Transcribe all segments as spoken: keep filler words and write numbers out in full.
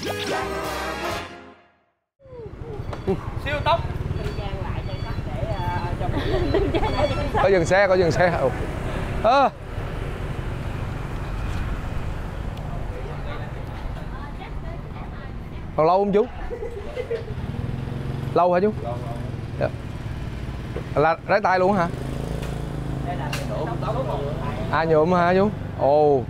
Siêu tốc. Có dừng xe, có dừng xe. Ơ à. Còn lâu không chú? Lâu hả chú? Lâu, lâu. Dạ. Là rái tay luôn hả? À nhuộm hả chú? Ồ.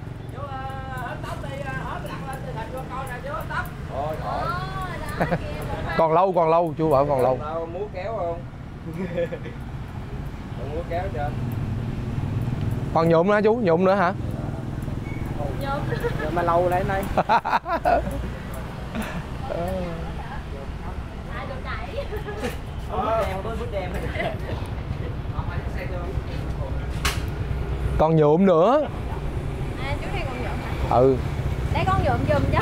Còn lâu, còn lâu, chú bảo còn lâu. Tao múa kéo không? Còn múa kéo chưa? Còn nhuộm nữa hả chú? Nhuộm nữa hả? Nhuộm. Mà lâu đấy nay. Còn nhuộm nữa. À, chú này còn nhuộm hả? Ừ. Để con nhuộm giùm cho.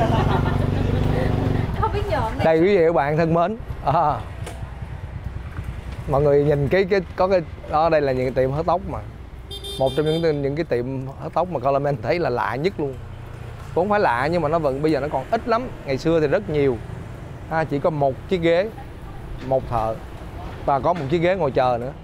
Không biết nhuộm đây. Đây quý vị các bạn thân mến. À, mọi người nhìn cái cái có cái đó, đây là những cái tiệm hớt tóc mà một trong những những cái tiệm hớt tóc mà Colorman thấy là lạ nhất luôn. Cũng không phải lạ nhưng mà nó vẫn bây giờ nó còn ít lắm. Ngày xưa thì rất nhiều. À, chỉ có một chiếc ghế, một thợ và có một chiếc ghế ngồi chờ nữa.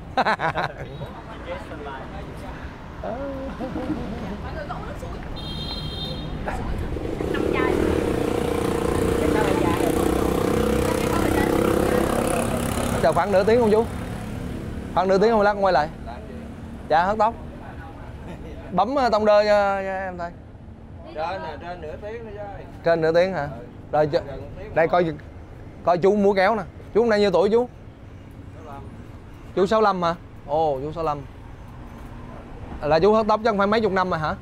Chờ khoảng nửa tiếng không chú? Khoảng nửa tiếng không lát quay lại. Dạ hớt tóc. Bấm tông đơ cho, cho em thôi. Trên nè, trên nửa tiếng nữa chứ. Trên nửa tiếng hả? Rồi đây coi coi chú múa kéo nè. Chú hôm nay nhiêu tuổi chú? Chú sáu lăm hả? Ồ chú sáu lăm. Là chú hớt tóc chứ không phải mấy chục năm rồi hả?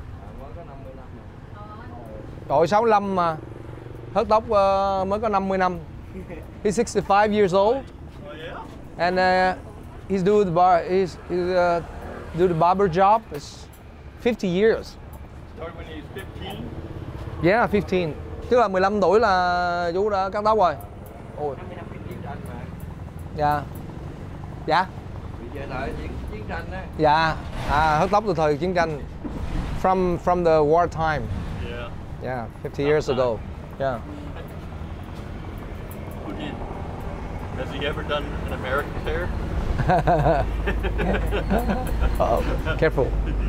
Trời sáu lăm mà hớt tóc uh, mới có năm mươi năm. He's sixty-five years old. And uh, he's do the bar he's, he's uh, do the barber job is fifty years. Started when he was fifteen. Yeah, fifteen. Tức là mười lăm tuổi là chú đã cắt tóc rồi. Ôi. Dạ. Dạ. Bây giờ thời chiến tranh á. Dạ. À hớt tóc từ thời chiến tranh. From from the war time. Yeah. Yeah, fifty years ago. Yeah. Who did? Has he ever done an American hair? Uh-oh. Careful.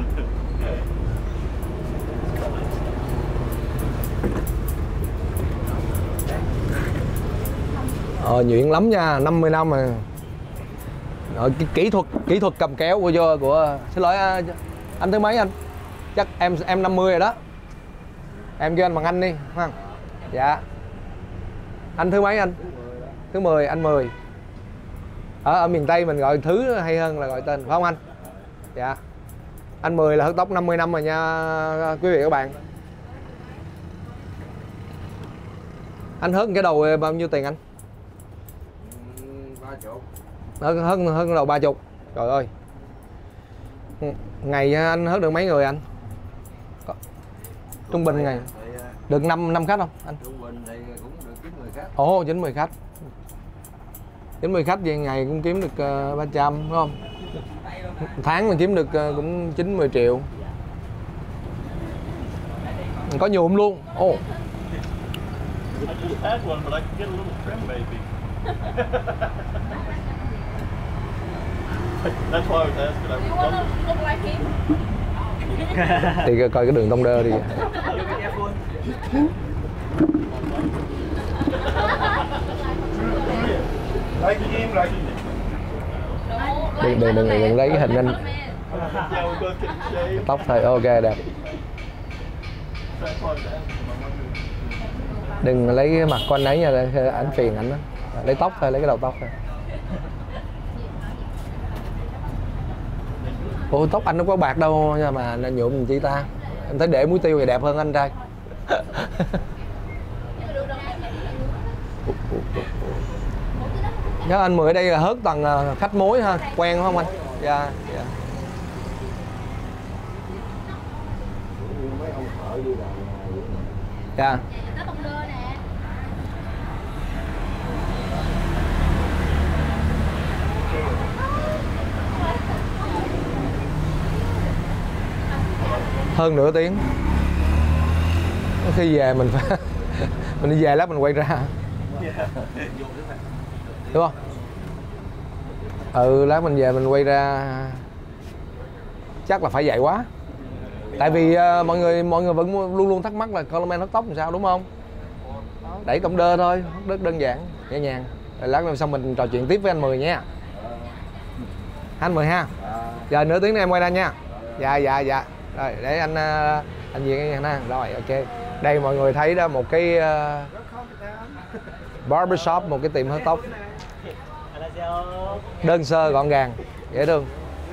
Ờ, nhuyễn lắm nha, năm mươi năm rồi. Ờ, cái kỹ thuật kỹ thuật cầm kéo của vô của xin lỗi anh thứ mấy anh? Chắc em em năm mươi rồi đó. Em kêu anh bằng anh đi, ha. Dạ. Anh thứ mấy anh? Thứ mười, anh mười. Ở ở miền Tây mình gọi thứ hay hơn là gọi tên, phải không anh? Dạ. Anh mười là hớt tóc năm mươi năm rồi nha quý vị các bạn. Anh hớt cái đầu bao nhiêu tiền anh? Ba chục. Hớt hớt hớt đầu ba chục. Trời ơi. Ngày anh hớt được mấy người anh? Trung bình ngày được năm năm khách không anh? Trung bình thì cũng được chín mươi khách. Ồ, chín mươi khách. chín mươi khách vậy ngày cũng kiếm được uh, ba trăm đúng không? Tháng mình kiếm được uh, cũng chín mươi triệu. Có nhuộm luôn. Ồ. Oh. I just had one, but I could get a little trim maybe. That's why I was asking. I was wondering. Look like him. Đi coi cái đường tông đơ đi. Đừng đừng đừng, đừng lấy cái hình anh. Yeah, we both get shaved. Tóc thôi, ok đẹp. That's why I was asking. I wondered. Đừng lấy cái mặt của anh ấy nha, ảnh phiền ảnh đó. Lấy tóc thôi, lấy cái đầu tóc thôi. Ủa tóc anh nó có bạc đâu nha mà anh nhuộm chi ta. Em thấy để muối tiêu thì đẹp hơn anh trai. Nhớ anh Mười ở đây là hớt tầng khách mối ha, quen không anh? Dạ, dạ. Dạ. Hơn nửa tiếng. Khi về mình phải Mình đi về lát mình quay ra. Đúng không? Ừ, lát mình về mình quay ra. Chắc là phải vậy quá. Tại vì uh, mọi người mọi người vẫn luôn luôn thắc mắc là Coleman hớt tóc làm sao đúng không? Đẩy cổng đơ thôi, rất đơn giản, nhẹ nhàng. Rồi lát nữa xong mình trò chuyện tiếp với anh Mười nha. Anh Mười ha. Giờ nửa tiếng nữa em quay ra nha. Dạ dạ dạ. Rồi để anh anh Việt nghe nha. Rồi ok. Đây mọi người thấy đó một cái uh, barbershop, một cái tiệm hớt tóc. Đơn sơ gọn gàng, dễ thương.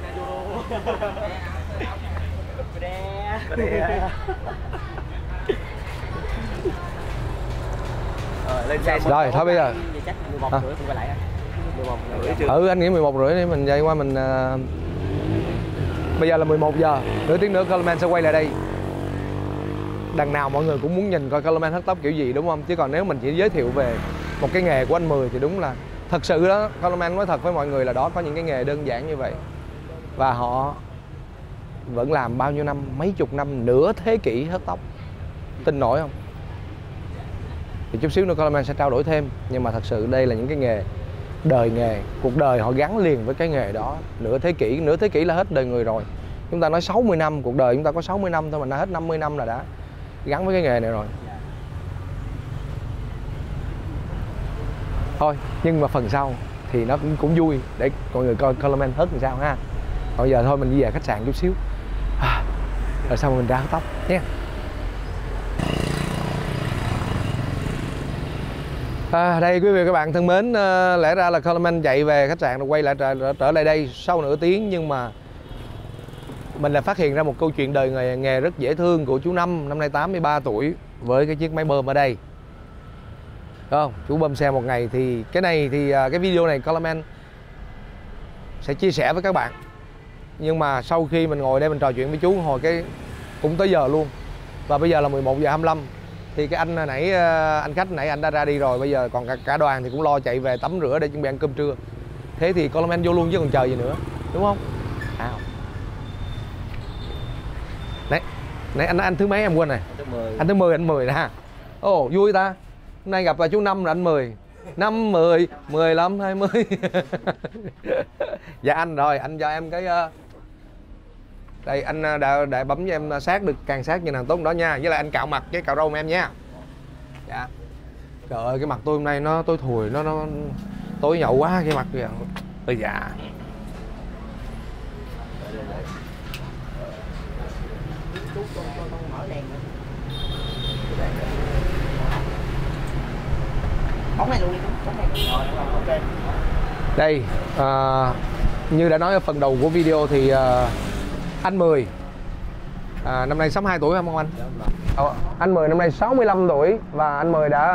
Rồi thôi bây giờ à. Ừ anh nghĩ mười một rưỡi đi mình dậy qua mình uh... bây giờ là mười một giờ, nửa tiếng nữa Coleman sẽ quay lại đây. Đằng nào mọi người cũng muốn nhìn coi Coleman hớt tóc kiểu gì đúng không? Chứ còn nếu mình chỉ giới thiệu về một cái nghề của anh Mười thì đúng là thật sự đó, Coleman nói thật với mọi người là đó có những cái nghề đơn giản như vậy và họ vẫn làm bao nhiêu năm, mấy chục năm, nửa thế kỷ hớt tóc. Tin nổi không? Thì chút xíu nữa Coleman sẽ trao đổi thêm. Nhưng mà thật sự đây là những cái nghề, đời nghề, cuộc đời họ gắn liền với cái nghề đó. Nửa thế kỷ, nửa thế kỷ là hết đời người rồi. Chúng ta nói sáu mươi năm, cuộc đời chúng ta có sáu mươi năm thôi, mình đã hết năm mươi năm là đã gắn với cái nghề này rồi. Thôi, nhưng mà phần sau thì nó cũng, cũng vui để mọi người coi Coleman hớt làm sao ha. Bây giờ thôi mình đi về khách sạn chút xíu à, rồi xong mình ra hớt tóc nhé. À, đây quý vị và các bạn thân mến, à, lẽ ra là Coleman chạy về khách sạn rồi quay lại trở, trở lại đây sau nửa tiếng, nhưng mà mình lại phát hiện ra một câu chuyện đời nghề, nghề rất dễ thương của chú Năm, năm nay tám mươi ba tuổi với cái chiếc máy bơm ở đây. Đúng không? Chú bơm xe một ngày thì cái này thì cái video này Coleman sẽ chia sẻ với các bạn. Nhưng mà sau khi mình ngồi đây mình trò chuyện với chú hồi cái cũng tới giờ luôn. Và bây giờ là mười một giờ hai mươi lăm. Thì cái anh nãy anh khách nãy anh đã ra đi rồi, bây giờ còn cả, cả đoàn thì cũng lo chạy về tắm rửa để chuẩn bị ăn cơm trưa. Thế thì Coleman vô luôn chứ còn chờ gì nữa, đúng không? À. Nãy nãy anh anh thứ mấy em quên này? Anh thứ mười, anh mười nè ha. Ồ vui ta. Hôm nay gặp là chú Năm rồi anh Mười. Năm, mười, mười lăm, hai mươi. Dạ anh rồi, anh cho em cái uh... đây anh đã, đã bấm cho em sát được càng sát như nào tốt đó nha. Với lại anh cạo mặt với cạo râu em nha. Dạ. Trời ơi cái mặt tôi hôm nay nó tối thùi, nó nó tối nhậu quá cái mặt kìa. Ôi dạ. Bóng này luôn đi, bóng này. Rồi, ok. Đây, à, như đã nói ở phần đầu của video thì à, anh Mười à, năm nay sáu mươi hai tuổi không anh? Ờ, anh Mười năm nay sáu mươi lăm tuổi và anh Mười đã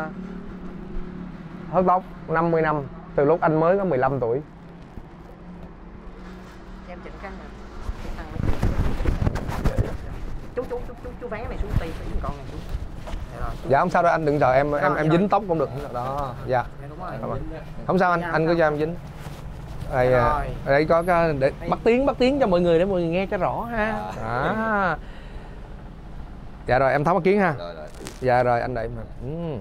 hớt tóc năm mươi năm từ lúc anh mới có mười lăm tuổi. Em chỉnh cái này. Chú chú chú chú chú vé này xuống tì xuống con này xuống. Dạ không sao đâu anh, đừng chờ em, em em dính tóc cũng được đó. Dạ. Không sao anh, anh cứ cho em dính. Đây, ở đây có cái để bắt tiếng bắt tiếng cho mọi người để mọi người nghe cho rõ ha. À. Dạ rồi em tháo mắt kiến ha. Dạ rồi anh đẩy mà. Ừ.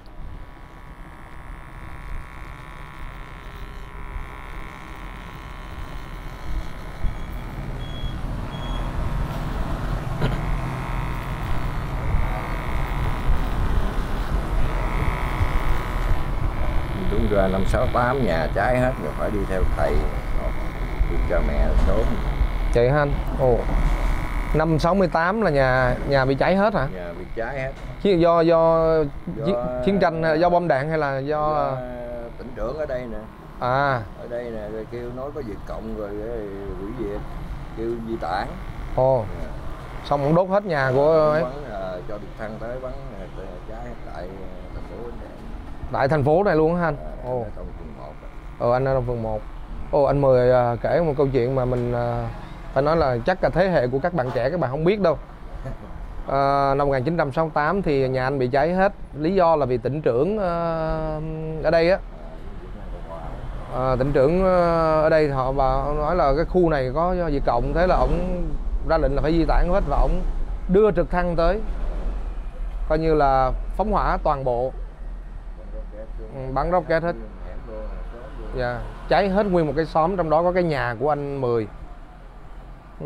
Đúng ra năm sáu tám nhà cháy hết rồi phải đi theo thầy đi cho mẹ sớm. Vậy hả anh? Ồ. Năm sáu mươi tám là nhà nhà bị cháy hết hả? Nhà bị cháy hết. Chứ do do, do chiến tranh hay do bom đạn hay là do, do tỉnh trưởng ở đây nè. À. Ở đây nè rồi kêu nói có Việt Cộng rồi hủy diệt, kêu di tản. Ồ. Yeah. Xong cũng đốt hết nhà của ấy. Bắn, uh, cho được thăng tới bắn cháy tại thành phố này. Tại thành phố này luôn hả anh? À, Ồ. trong phường một. Ờ anh ở trong phường một. Ồ anh Mười uh, kể một câu chuyện mà mình uh, phải nói là chắc là thế hệ của các bạn trẻ các bạn không biết đâu. Uh, năm một nghìn chín trăm sáu mươi tám thì nhà anh bị cháy hết. Lý do là vì tỉnh trưởng uh, ở đây á. Uh, tỉnh trưởng uh, ở đây họ bà nói là cái khu này có Việt Cộng, thế là ổng ra lệnh là phải di tản hết và ổng đưa trực thăng tới. coi như là phóng hỏa toàn bộ, ừ, bắn rocket hết. Dạ, cháy hết nguyên một cái xóm, trong đó có cái nhà của anh Mười. Ừ.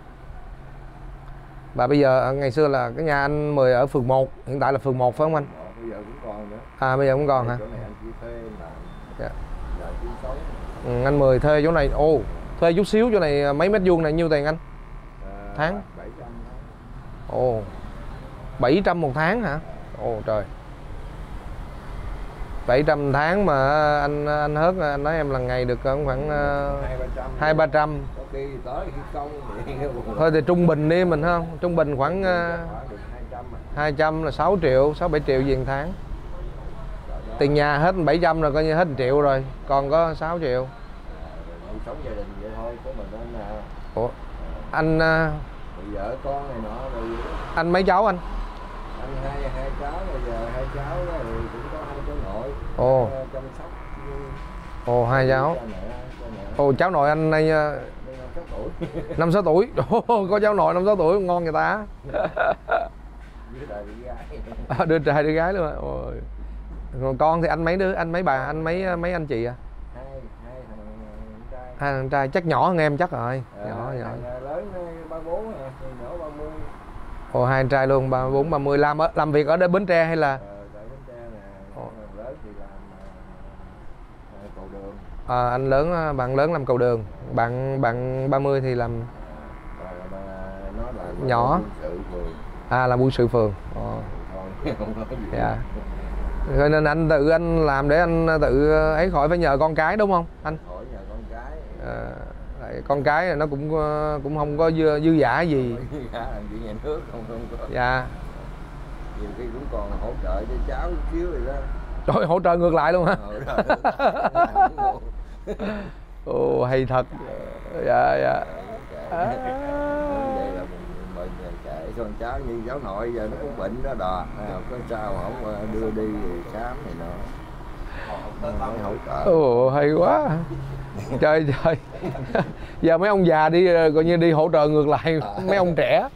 Và bây giờ ngày xưa là cái nhà anh Mười ở phường một, hiện tại là phường một phải không anh? Bây giờ cũng còn nữa. À bây giờ cũng còn hả? Chỗ này anh chỉ thuê làm. Dạ. Giờ kiếm sống. Ừ, anh Mười thuê chỗ này, ô thuê chút xíu chỗ này mấy mét vuông này nhiêu tiền anh? À, tháng? bảy trăm. Ồ, bảy trăm một tháng hả? Ồ trời, bảy trăm tháng mà anh anh Hớt anh nói em là ngày được khoảng hai ba trăm. Có khi tới khi công thì thôi thì trung bình đi mình không, trung bình khoảng hai trăm là sáu triệu, sáu bảy triệu gì một tháng. Tiền nhà hết bảy trăm rồi, coi như hết một triệu rồi, còn có sáu triệu. Sống gia đình vậy thôi, của mình nên là. Ủa, anh vợ con này nọ rồi. Anh mấy cháu anh? Anh hai hai cháu, bây giờ hai cháu đó thì cũng có hai cháu nội. Ồ. Chăm sóc. Ồ, hai cháu. Ồ, cháu nội anh này năm sáu tuổi. Có cháu nội năm sáu tuổi ngon người ta. À, đứa trai đứa gái luôn. Ôi. Còn con thì anh mấy đứa, anh mấy bà, anh mấy mấy anh chị à? Hai, hai thằng trai. Hai thằng trai chắc nhỏ hơn em chắc rồi. À, nhỏ nhỏ. Lớn ba bốn, nhỏ ba mươi. Ồ, hai anh trai luôn, ba bốn ba mươi. Làm làm việc ở đây Bến Tre hay là? Ờ, tại Bến Tre nè. Lớn thì làm uh, cầu đường. À, anh lớn, bạn lớn làm cầu đường, bạn bạn ba mươi thì làm bà, bà, nó là nhỏ. À, làm quân sự phường. Ồ. Dạ. Rồi nên anh tự anh làm để anh tự ấy, khỏi phải nhờ con cái đúng không anh? Khỏi nhờ con cái. À, con cái này nó cũng cũng không có dư, dư giả gì. Làm chuyện nhà nước không không có. Dạ. Nhiều khi cũng còn hỗ trợ cho cháu chút xíu rồi đó. Trời, hỗ trợ ngược lại luôn hả? Ồ, hay thật. Dạ dạ. À. Con cháu như cháu nội giờ nó cũng bệnh đó đò, à, có sao không đưa đi khám này nọ, hỗ trợ. Ồ, hay quá. Trời trời. Giờ mấy ông già đi coi như đi hỗ trợ ngược lại mấy ông trẻ.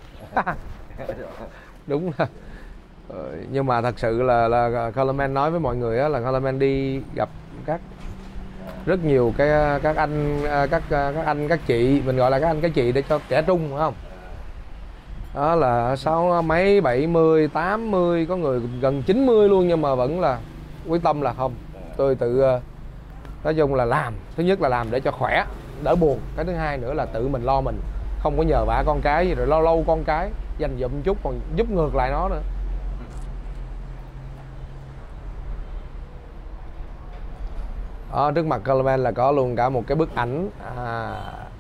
Đúng là. Nhưng mà thật sự là là Colorman nói với mọi người á, là Colorman đi gặp các rất nhiều cái các anh các các anh các chị, mình gọi là các anh các chị để cho trẻ trung phải không? Đó là sáu mấy bảy mươi, tám mươi, có người gần chín mươi luôn, nhưng mà vẫn là quyết tâm là không, tôi tự nói chung là làm. Thứ nhất là làm để cho khỏe, đỡ buồn. Cái thứ hai nữa là tự mình lo mình, không có nhờ vả con cái gì, rồi lâu lâu con cái dành dụm chút còn giúp ngược lại nó nữa. Đó, trước mặt Colorman là có luôn cả một cái bức ảnh. À,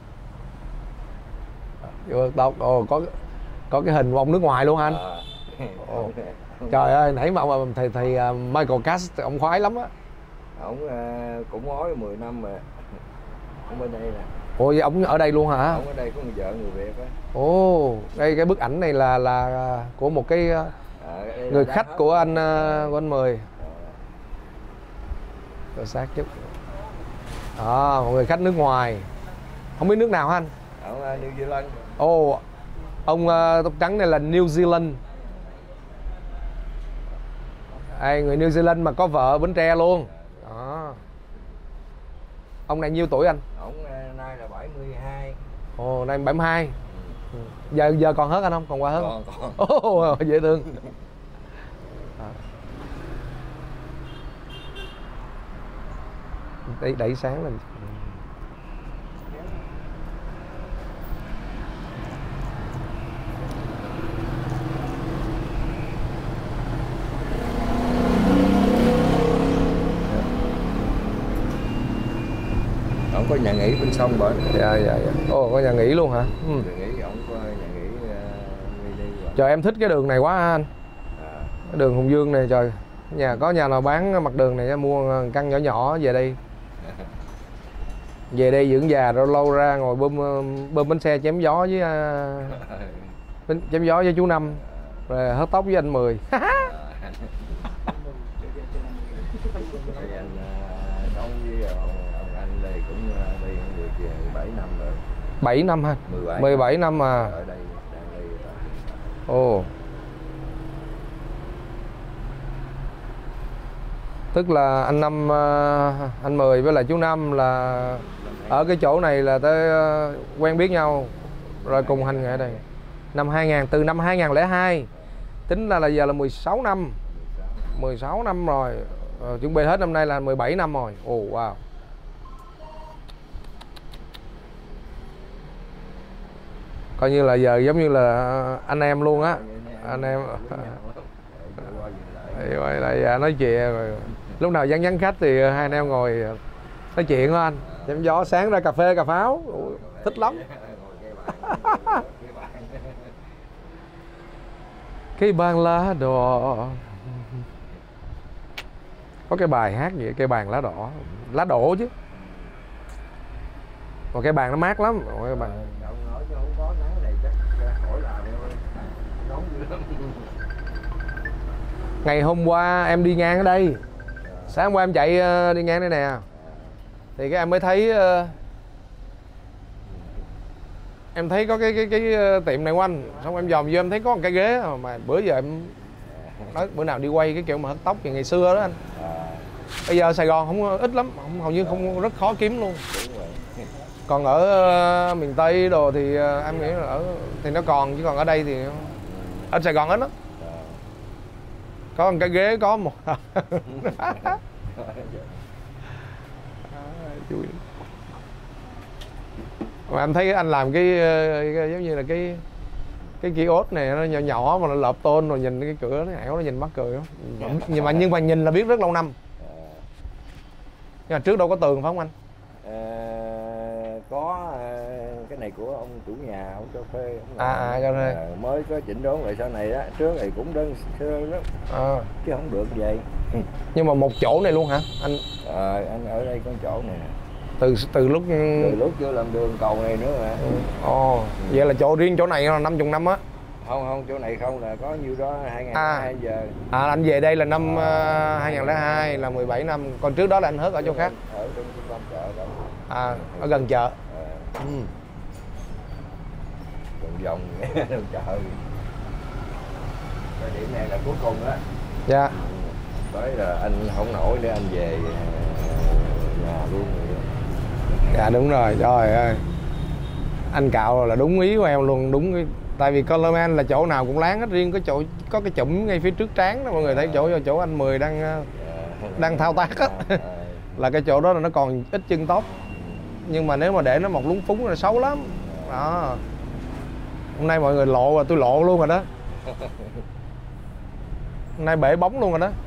tóc, ồ, có có cái hình của ông nước ngoài luôn anh. Ồ. Trời ơi, nãy mà ông thầy thầy Michael Cass ông khoái lắm á. Ông uh, cũng nói mười năm mà. Ông bên đây nè. Ồ, vậy ông ở đây luôn hả? Ông ở đây có người vợ người Việt á. Ồ, đây cái bức ảnh này là là của một cái à, người khách của anh của anh Mười. Rồi sát chút. Đó, một người khách nước ngoài. Không biết nước nào hả anh? Ở uh, New Zealand. Ồ, ông uh, tóc trắng này là New Zealand. À, người New Zealand mà có vợ ở Bến Tre luôn. Đó. Ông này nhiêu tuổi anh? Ông uh, nay là bảy mươi hai. Ồ, nay bảy mươi hai. Ừ. Giờ giờ còn hớt anh không? Còn qua hớt còn, không? Còn. Ồ, dễ thương. À. Đẩy, đẩy sáng lên. Ông có nhà nghỉ bên sông bển. Dạ dạ dạ. Ồ, có nhà nghỉ luôn hả? Ừ. Nhà nghỉ, ông có nhà nghỉ uh, mini. Trời, em thích cái đường này quá anh. À. Cái đường Hùng Dương này trời. Nhà có nhà nào bán mặt đường này mua căn nhỏ nhỏ về đây. Về đây dưỡng già rồi lâu ra ngồi bơm bơm bánh xe chém gió với uh, chém gió với chú Năm. Rồi hớt tóc với anh Mười. bảy năm ha. mười bảy năm mà. Ở đây đang đi. Ồ. Tức là anh Năm, anh Mười với lại chú Năm là ở cái chỗ này là tới quen biết nhau rồi cùng hành nghề đây. Năm hai nghìn, từ năm hai nghìn lẻ hai tính là là giờ là mười sáu năm. mười sáu năm rồi. Ờ, chuẩn bị hết năm nay là mười bảy năm rồi. Ồ oh, wow. Coi như là giờ giống như là anh em luôn á. Anh em quay lại nói chuyện rồi. Lúc nào vắng vắng khách thì hai anh em ngồi nói chuyện đó anh. Chém gió, sáng ra cà phê cà pháo. Ủa, thích lắm. Cái bàn lá đỏ. Có cái bài hát gì cái bàn lá đỏ, lá đổ chứ. Còn cái bàn nó mát lắm. Còn cái bàn... Ngày hôm qua em đi ngang ở đây. Sáng hôm qua em chạy đi ngang đây nè. Thì cái em mới thấy em thấy có cái cái cái tiệm này của anh, xong em dòm vô em thấy có một cái ghế mà bữa giờ em nói bữa nào đi quay cái kiểu mà hớt tóc như ngày xưa đó anh. Bây giờ Sài Gòn không ít lắm, không, hầu như không, rất khó kiếm luôn. Còn ở miền Tây đồ thì em nghĩ là ở thì nó còn, chứ còn ở đây thì ở Sài Gòn ít lắm. Có một cái ghế có một mà em thấy anh làm cái, cái giống như là cái cái kiosk này nó nhỏ nhỏ mà nó lợp tôn rồi nhìn cái cửa nó ẻo, nó nhìn mắc cười lắm. Nhưng mà nhưng mà nhìn là biết rất lâu năm. Nhưng mà trước đâu có tường phải không anh? À, có cái này của ông chủ nhà, ông cho thuê. Ông à, à cho thuê. À, mới có chỉnh đốn lại sau này đó, trước này cũng đơn sơ lắm. À. Chứ không được vậy. Nhưng mà một chỗ này luôn hả anh? À, anh ở đây có chỗ này nè. Từ từ lúc từ lúc chưa làm đường cầu này nữa mà. Ồ, ừ. oh, vậy là chỗ riêng chỗ này là năm mươi năm á? Không không, chỗ này không, là có nhiêu đó hai nghìn lẻ hai à. Giờ. À anh về đây là năm à. uh, hai nghìn lẻ hai là mười bảy năm, còn trước đó là anh hớt ở chỗ khác. Ở trong trung tâm chợ đó. À, ở gần chợ. À. Ừ. Vòng vòng trong chợ. Cái điểm này là cuối cùng đó. Dạ. Tới là anh không nổi để anh về nhà luôn rồi. Dạ đúng rồi, trời ơi. Anh cạo là đúng ý của em luôn, đúng cái... Tại vì Coleman là chỗ nào cũng láng hết, riêng cái chỗ có cái chụm ngay phía trước trán đó, mọi người thấy chỗ chỗ anh Mười đang đang thao tác á. Là cái chỗ đó là nó còn ít chân tóc. Nhưng mà nếu mà để nó một lúng phúng là xấu lắm. Đó. Hôm nay mọi người lộ rồi, tôi lộ luôn rồi đó. Hôm nay bể bóng luôn rồi đó.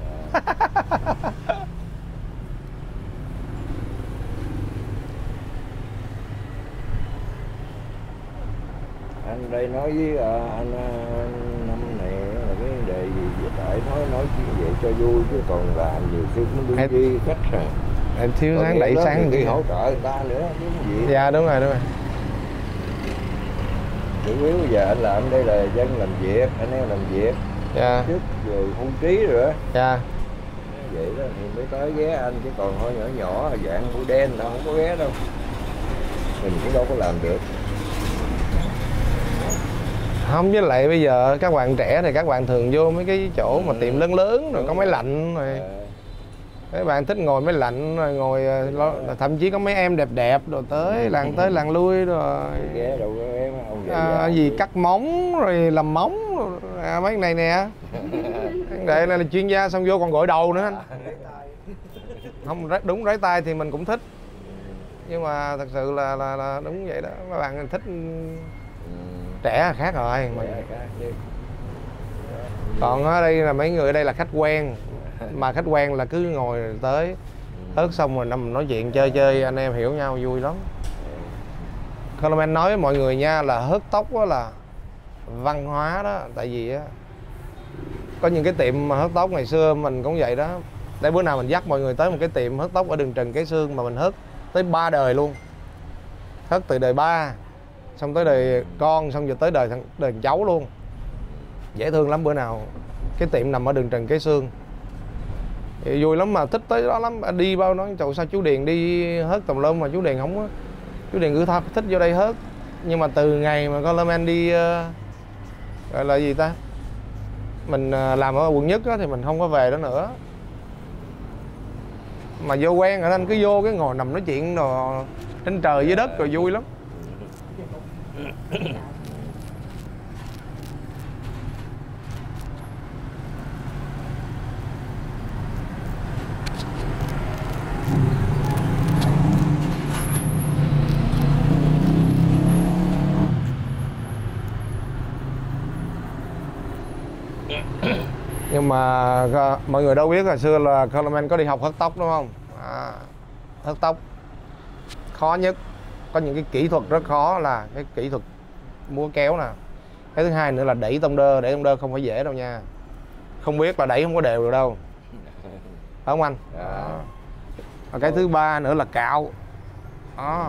Anh đây nói với uh, anh uh, Năm này là cái vấn đề gì vậy, tại nói nói chuyện vậy cho vui chứ còn làm nhiều khi cũng đi đi khách rồi. Em thiếu sáng đẩy sáng đi hỗ trợ người ta nữa chứ gì. Dạ đúng rồi đúng rồi. Chủ yếu giờ anh làm đây là dân làm việc, anh em làm việc. Dạ. Trước rồi hưu trí rồi đó. Dạ. Vậy đó thì mới tới ghé anh, chứ còn hơi nhỏ nhỏ dạng mũi đen đâu không có ghé đâu. Mình cũng đâu có làm được. Không, với lại bây giờ các bạn trẻ thì các bạn thường vô mấy cái chỗ mà tiệm lớn lớn rồi có máy lạnh rồi. Các bạn thích ngồi máy lạnh rồi ngồi, thậm chí có mấy em đẹp đẹp rồi tới làng tới làng lui rồi. Ghé đâu có em ông vậy. À, gì cắt móng rồi làm móng rồi. À, mấy cái này nè. Đây là chuyên gia, xong vô còn gội đầu nữa anh. Không, đúng ráy tay thì mình cũng thích. Nhưng mà thật sự là là, là đúng vậy đó, các bạn thích trẻ khác rồi mà. Còn ở đây là mấy người ở đây là khách quen, mà khách quen là cứ ngồi tới hớt xong rồi nằm nói chuyện chơi chơi, anh em hiểu nhau vui lắm. Coleman nói với mọi người nha, là hớt tóc đó là văn hóa đó. Tại vì á có những cái tiệm mà hớt tóc ngày xưa mình cũng vậy đó. Để bữa nào mình dắt mọi người tới một cái tiệm hớt tóc ở đường Trần Cái Xương mà mình hớt tới ba đời luôn. Hớt từ đời ba xong tới đời con, xong rồi tới đời thằng đời cháu luôn. Dễ thương lắm. Bữa nào cái tiệm nằm ở đường Trần Cái Xương thì vui lắm, mà thích tới đó lắm. Đi bao nói trời sao chú Điền đi hớt tùm lum mà chú Điền không có, chú Điền cứ thật thích vô đây hớt. Nhưng mà từ ngày mà Coleman đi uh, gọi là gì ta, mình uh, làm ở quận Nhất á, thì mình không có về đó nữa. Mà vô quen rồi anh cứ vô cái ngồi nằm nói chuyện rồi trên trời dưới đất rồi vui lắm. Nhưng mà mọi người đâu biết hồi xưa là Coleman có đi học hớt tóc đúng không? À, hớt tóc khó nhất, có những cái kỹ thuật rất khó là cái kỹ thuật múa kéo nè. Cái thứ hai nữa là đẩy tông đơ, đẩy tông đơ không phải dễ đâu nha. Không biết là đẩy không có đều được đâu. Phải không anh? Đó. Và cái thứ ba nữa là cạo. Đó.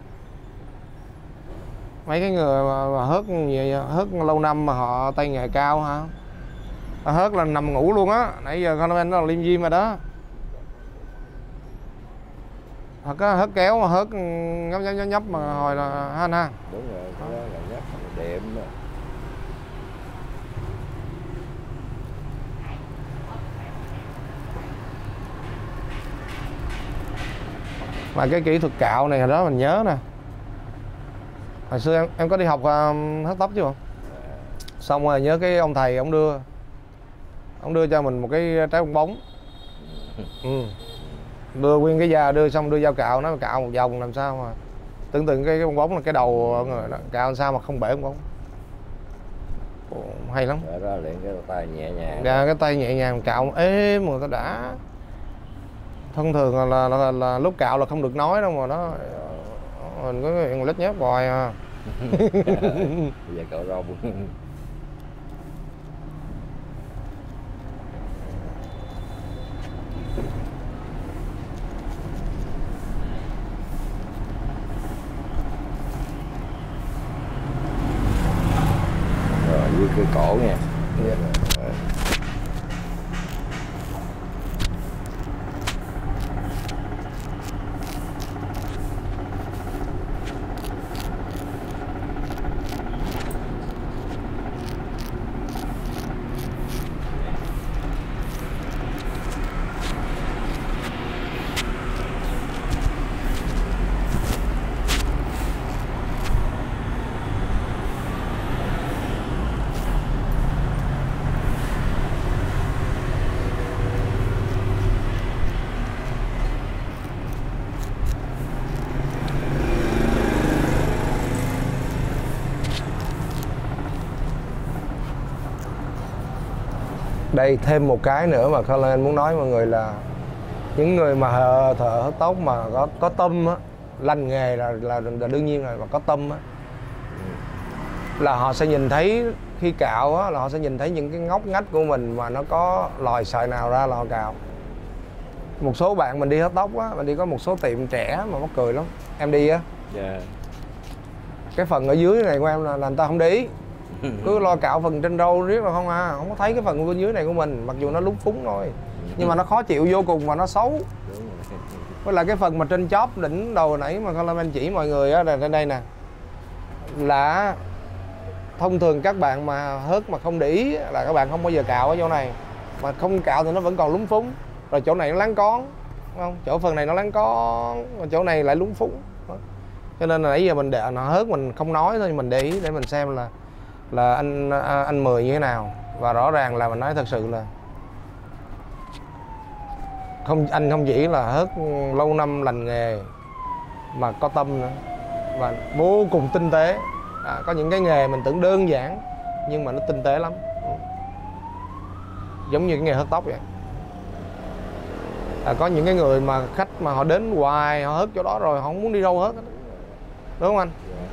Mấy cái người mà, mà hớt hớt lâu năm mà họ tay nghề cao hả? Hớt là nằm ngủ luôn á. Nãy giờ Coleman nó là liêm diêm rồi đó. Thật á, hớt kéo mà hớt nhấp nhấp nhấp mà hồi là ha anh ha. Đúng rồi, cái đó là nhấp đệm đó. Mà cái kỹ thuật cạo này hồi đó mình nhớ nè. Hồi xưa em em có đi học uh, hớt tóc chứ không? Xong rồi nhớ cái ông thầy ông đưa ông đưa cho mình một cái trái bong bóng. Ừ. Đưa nguyên cái da, đưa xong đưa dao cạo, nó cạo một vòng làm sao mà tưởng tượng cái, cái bong bóng là cái đầu người đó, cạo làm sao mà không bể bong bóng. Ồ, hay lắm. Rồi đó luyện cái tay nhẹ nhàng. Ra cái tay nhẹ nhàng cạo êm mà ta đã. Thông thường là, là, là, là lúc cạo là không được nói đâu mà nó mình có cái lít nhép bòi à. Bây giờ cạo râu. Rồi với cái cổ nha. Yeah. Đây thêm một cái nữa mà Coleman muốn nói mọi người là những người mà thợ hớt tóc mà có có tâm á, lành nghề là, là là đương nhiên là có tâm á, là họ sẽ nhìn thấy khi cạo á, là họ sẽ nhìn thấy những cái ngóc ngách của mình mà nó có lòi sợi nào ra là họ cạo. Một số bạn mình đi hớt tóc á, mình đi có một số tiệm trẻ mà mắc cười lắm, em đi á, Yeah. cái phần ở dưới này của em là, là người ta không để ý. Cứ lo cạo phần trên râu riết là không à, không có thấy cái phần bên dưới này của mình, mặc dù nó lúng phúng thôi nhưng mà nó khó chịu vô cùng và nó xấu. Với lại cái phần mà trên chóp đỉnh đầu nãy mà Coleman chỉ mọi người á, là trên đây nè, là thông thường các bạn mà hớt mà không để ý là các bạn không bao giờ cạo ở chỗ này, mà không cạo thì nó vẫn còn lúng phúng, rồi chỗ này nó láng con, đúng không? Chỗ phần này nó láng con, còn chỗ này lại lúng phúng. Cho nên là nãy giờ mình để nó hớt mình không nói thôi, mình để ý để mình xem là là anh anh Mười như thế nào, và rõ ràng là mình nói thật sự là không, anh không chỉ là hớt lâu năm lành nghề mà có tâm nữa và vô cùng tinh tế. À, có những cái nghề mình tưởng đơn giản nhưng mà nó tinh tế lắm, giống như cái nghề hớt tóc vậy. À, có những cái người mà khách mà họ đến hoài, họ hớt chỗ đó rồi họ không muốn đi đâu hết, đúng không anh?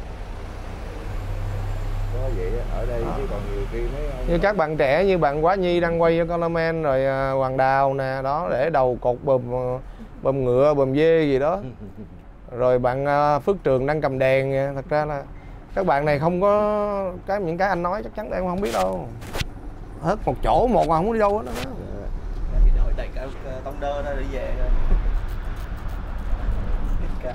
Có vậy ở đây chứ còn nhiều khi mấy ông như các bạn trẻ như bạn Quá Nhi đang quay cho Coleman rồi à, Hoàng Đào nè đó, để đầu cột bùm bùm ngựa bùm dê gì đó, rồi bạn à, Phước Trường đang cầm đèn. Thật ra là các bạn này không có cái những cái anh nói chắc chắn em không biết đâu, hết một chỗ một mà không có đi đâu hết đó. Thì đội đẩy cả tông đơ ra để về cao.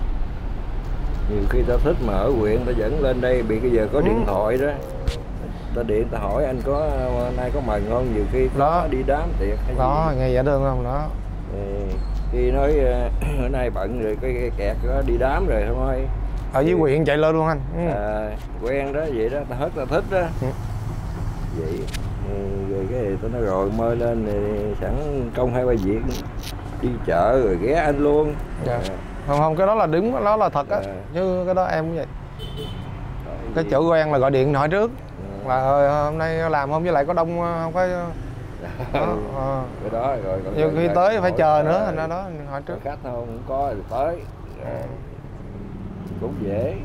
nhiều khi ta thích mà ở huyện ta dẫn lên đây bị cái giờ có điện Ừ. thoại đó, ta điện ta hỏi anh có nay có mần không, nhiều khi đó có đi đám tiệc hay đó gì. nghe dễ thương không đó. Ừ, khi nói bữa nay bận rồi cái kẹt có đi đám rồi thôi. Ở dưới huyện chạy lên luôn anh. Ừ. À, quen đó vậy đó, ta hết ta thích đó. Ừ. Vậy ừ, rồi cái tôi nói rồi mời lên thì sẵn công hai ba việc đi chợ rồi ghé anh luôn. Dạ. À, Không không cái đó là đúng, đó là thật á. À. Chứ cái đó em cũng vậy. Cái gì? chỗ quen là gọi điện hỏi trước. Ừ. Là "Ờ, hôm nay làm không, với lại có đông không có đó, ờ. Cái đó rồi còn Nhiều khi rồi tới phải hỏi, chờ nữa, à, thành ra đó hỏi có trước. khách không, không có thì tới. À, cũng dễ.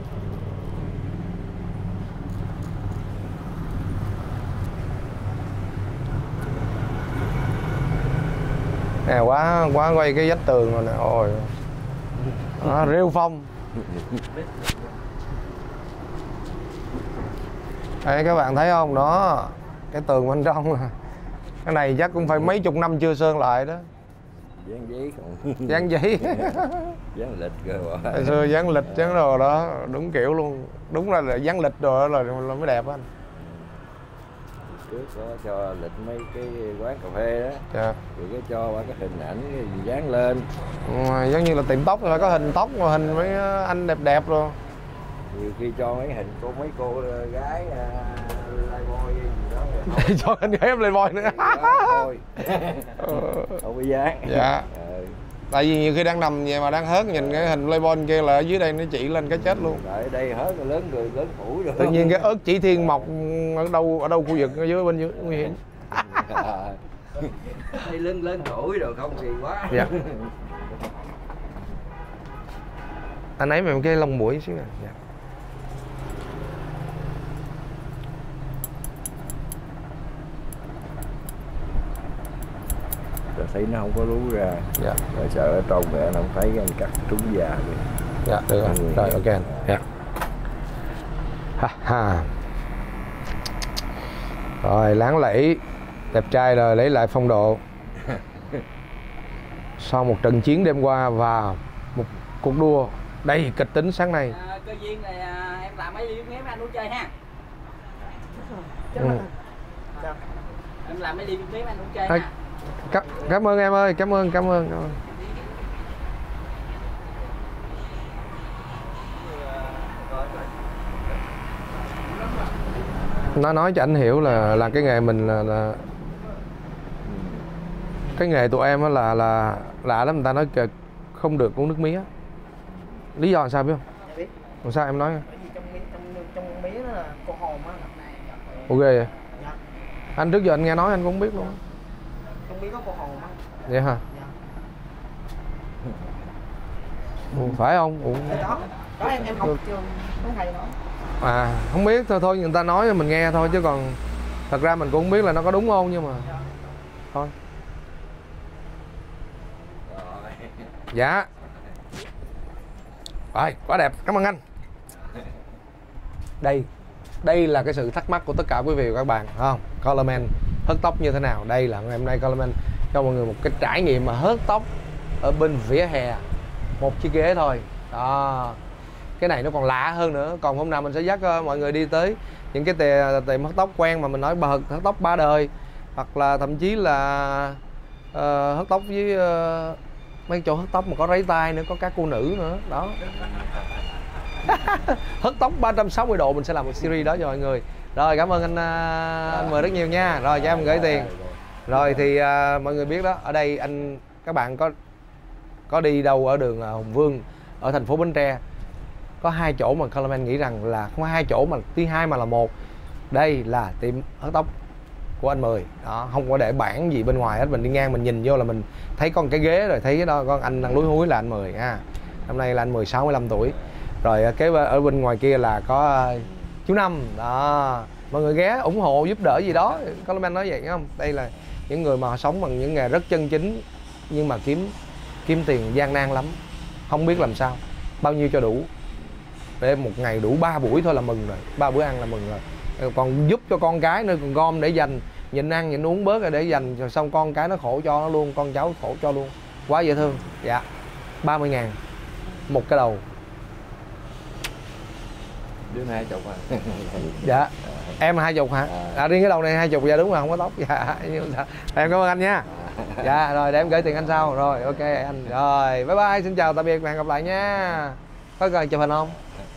Nè quá quá quay cái vách tường rồi nè, ôi đó, rêu phong. Đây các bạn thấy không, đó cái tường bên trong nè, cái này chắc cũng phải mấy chục năm chưa sơn lại đó. Dán giấy không? Dán giấy. Dán lịch cơ mà. Hồi xưa dán lịch dán đồ đó đúng kiểu luôn, đúng là dán lịch rồi là, là mới đẹp anh. Trước có cho lịch mấy cái quán cà phê đó. Dạ. Rồi cái cho ba cái hình ảnh cái gì dán lên. Ừ, giống như là tiệm tóc phải có hình tóc mà hình mấy anh đẹp đẹp rồi. Nhiều khi cho mấy hình cô mấy cô gái playboy gì đó. Cho anh gái em playboy nữa. Thôi. Không có dán. Dạ. Ừ. Tại vì nhiều khi đang nằm vậy mà đang hớt nhìn cái hình playboy kia là ở dưới đây nó chỉ lên cái chết luôn. Tại đây hớt lớn người lớn tuổi rồi. Tự nhiên cái ớt chỉ thiên mọc ở đâu ở đâu khu vực ở dưới bên dưới nguy hiểm. Đây lớn lớn tuổi rồi không thì quá. Dạ. Anh ấy mà cái lông mũi xíu nè. Dạ. Rồi thấy nó không có lú ra. Dạ. Rồi sợ ở trong mẹ nó không thấy anh cắt trúng già rồi. Dạ được rồi. Ừ. Rồi ok anh. Dạ. Ha ha. Rồi láng lẫy đẹp trai rồi, lấy lại phong độ. Sau một trận chiến đêm qua và một cuộc đua đầy kịch tính sáng nay. À, cơ duyên này à, em làm mấy ly nước mía với anh uống chơi ha. Ừ. Em làm mấy ly nước mía với anh uống chơi À, ha. Cảm, cảm ơn em ơi, cảm ơn, cảm ơn, cảm ơn. Nó nói cho anh hiểu là là cái nghề mình là, là cái nghề tụi em á là là lạ lắm, người ta nói kìa, không được uống nước mía. Lý do là sao biết không? Dạ biết. Làm sao em nói? Bởi vì trong mía trong trong mía nó là cô hồn á. Ok vậy. Dạ. Anh trước giờ anh nghe nói anh cũng không biết luôn. Trong mía có cô hồn á. Vậy hả? Dạ. Ừ, phải không? Ủa. Đó. Đó em em học trường mấy thầy đó. À không biết thôi thôi người ta nói cho mình nghe thôi chứ còn thật ra mình cũng không biết là nó có đúng không, nhưng mà thôi. Dạ. Rồi quá đẹp, cảm ơn anh. Đây đây là cái sự thắc mắc của tất cả quý vị và các bạn, phải không? Colorman hớt tóc như thế nào? Đây là ngày hôm nay Colorman cho mọi người một cái trải nghiệm mà hớt tóc ở bên vỉa hè, một chiếc ghế thôi đó. Cái này nó còn lạ hơn nữa. Còn hôm nào mình sẽ dắt uh, mọi người đi tới những cái tiệm, tiệm hớt tóc quen mà mình nói bờ hớt tóc ba đời, hoặc là thậm chí là uh, hớt tóc với uh, mấy chỗ hớt tóc mà có ráy tai nữa, có các cô nữ nữa đó. Hớt tóc ba trăm sáu mươi độ mình sẽ làm một series đó cho mọi người. Rồi cảm ơn anh, uh, anh mời rất nhiều nha. Rồi cho em gửi tiền. Rồi thì uh, mọi người biết đó, ở đây anh các bạn có có đi đâu ở đường uh, Hùng Vương ở thành phố Bến Tre, có hai chỗ mà Colorman nghĩ rằng là không phải hai chỗ mà thứ hai mà là một. Đây là tiệm hớt tóc của anh Mười đó, không có để bảng gì bên ngoài hết. Mình đi ngang mình nhìn vô là mình thấy con cái ghế rồi, thấy cái đó con anh đang lúi húi là anh Mười ha. Năm nay là anh Mười sáu mươi lăm tuổi. Rồi kế ở bên ngoài kia là có uh, chú Năm đó, mọi người ghé ủng hộ giúp đỡ gì đó. Colorman nói vậy không? Đây là những người mà sống bằng những nghề rất chân chính nhưng mà kiếm kiếm tiền gian nan lắm, không biết làm sao, bao nhiêu cho đủ. Để một ngày đủ ba buổi thôi là mừng rồi, ba bữa ăn là mừng rồi. Còn giúp cho con cái nữa, còn gom để dành, nhịn ăn nhịn uống bớt rồi để dành, rồi xong con cái nó khổ cho nó luôn, con cháu khổ cho luôn. Quá dễ thương. Dạ ba mươi ngàn một cái đầu. Đứa hai chục à. Dạ. Em hai chục hả? À, riêng cái đầu này hai chục, dạ đúng là không có tóc. Dạ. Em cảm ơn anh nha. Dạ rồi để em gửi tiền anh sau. Rồi ok anh. Rồi bye bye, xin chào tạm biệt và hẹn gặp lại nha. Có cần chụp hình không?